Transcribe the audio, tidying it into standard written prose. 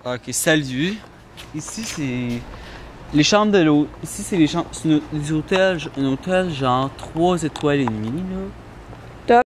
Ok, salut. Ici, c'est les chambres de l'hôtel. Ici, c'est les chambres. C'est un hôtel genre 3 étoiles et demie, là.